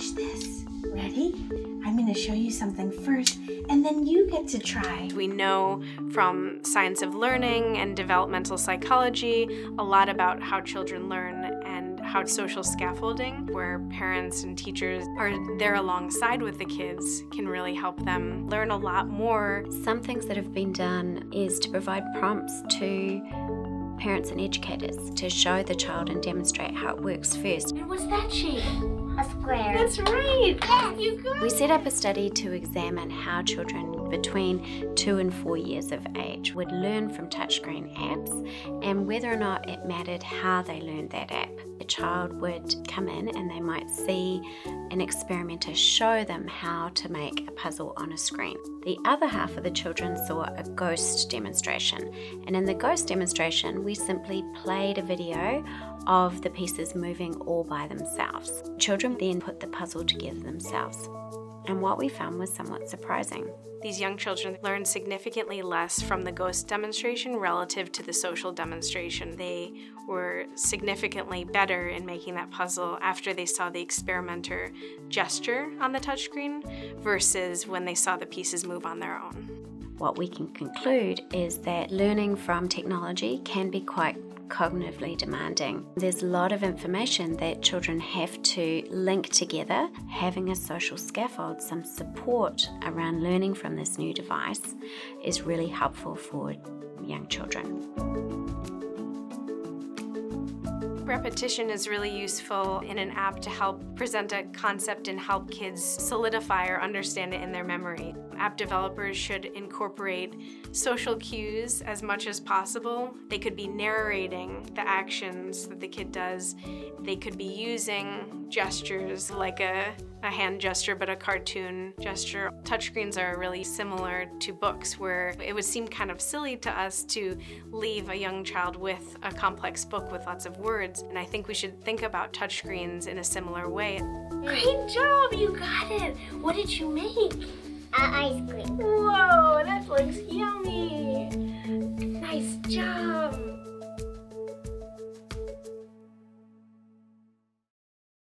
watch this. Ready? I'm going to show you something first, and then you get to try. We know from science of learning and developmental psychology a lot about how children learn and how social scaffolding, where parents and teachers are there alongside with the kids, can really help them learn a lot more. Some things that have been done is to provide prompts to parents and educators to show the child and demonstrate how it works first. And what's that shape? A square. That's right. Yes. You got We set up a study to examine how children between 2 and 4 years of age would learn from touchscreen apps and whether or not it mattered how they learned that app. The child would come in and they might see an experimenter show them how to make a puzzle on a screen. The other half of the children saw a ghost demonstration, and in the ghost demonstration we simply played a video of the pieces moving all by themselves. Children then put the puzzle together themselves, and what we found was somewhat surprising. These young children learn significantly less from the ghost demonstration relative to the social demonstration. They were significantly better in making that puzzle after they saw the experimenter gesture on the touchscreen versus when they saw the pieces move on their own. What we can conclude is that learning from technology can be quite cognitively demanding. There's a lot of information that children have to link together. Having a social scaffold, some support around learning from this new device is really helpful for young children. Repetition is really useful in an app to help present a concept and help kids solidify or understand it in their memory. App developers should incorporate social cues as much as possible. They could be narrating the actions that the kid does. They could be using gestures like a hand gesture but a cartoon gesture. Touchscreens are really similar to books where it would seem kind of silly to us to leave a young child with a complex book with lots of words, and I think we should think about touchscreens in a similar way. Great job, you got it. What did you make? Ice cream. Whoa, that's like